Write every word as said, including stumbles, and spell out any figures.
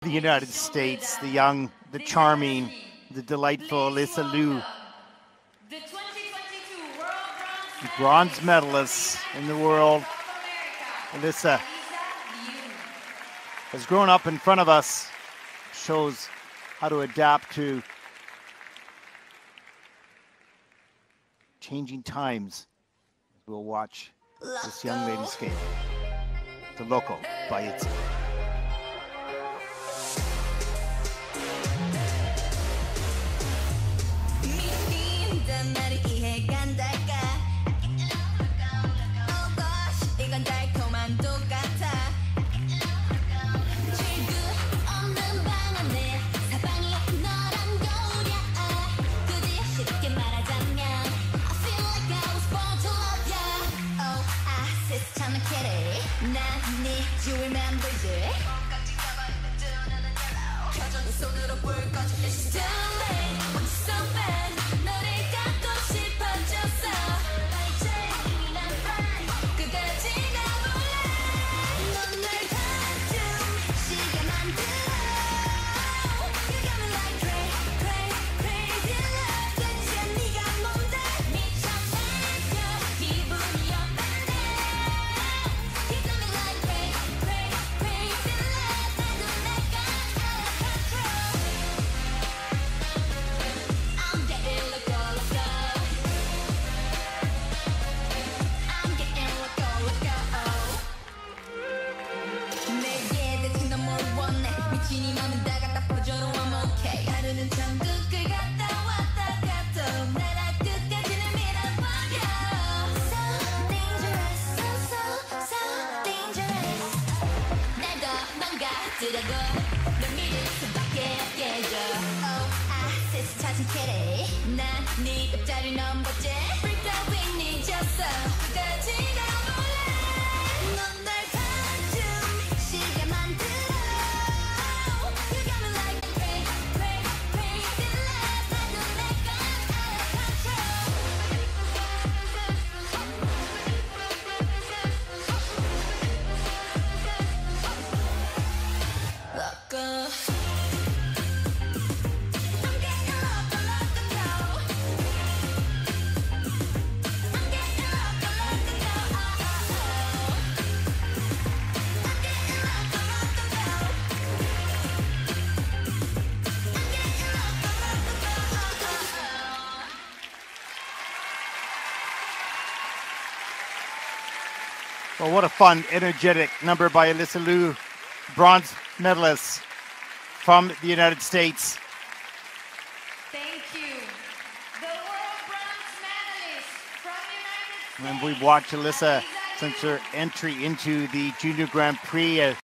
the United States, the young, the charming, the delightful Alyssa Liu. The twenty twenty-two World Bronze The bronze medalist in the world, Alyssa, has grown up in front of us, shows how to adapt to changing times. We'll watch this young lady skate. The Loco by Itzy. You remember it? 손으로 불 꺼져. It's too late, I'm so bad. 너를 갖고 싶어졌어. 이제 난 fine. 끝까지 가볼래. 넌 날 봐줘. 시간 만들어. You got me like cray, cray, crazy love. 대체 네가 뭔데? 미쳐 날려. 기분이 어떤데? You got me like cray, cray, crazy love. 나도 내가 I'm getting loco, loco. I'm getting loco, loco. 내게 대체 넌 뭘 원해? 미친 이 맘은 다 갖다 퍼줘도 I'm okay. 하루는 천국을 갔다 왔다 갔다 나라 끝까지는 밀어버려. So dangerous, so so so dangerous. 날 더 망가뜨려도 널 믿을 수밖에 없겠죠. Oh, I see 찾은 캐리. 난 네 옆자리 넘버째. Freaked out with me 졌어. 끝까지 가볼래. 넌 날 봐줘. 시간 만들어. You got me like cray, cray, crazy love. 나도 내가 loco. I'm getting loco, loco. I'm getting loco, loco. I'm getting loco, loco. I'm getting loco, loco. Well, what a fun, energetic number by Alyssa Liu, bronze medalist from the United States. Thank you. The World Bronze medalist from United States. And we watched Alyssa since her entry into the Junior Grand Prix. uh,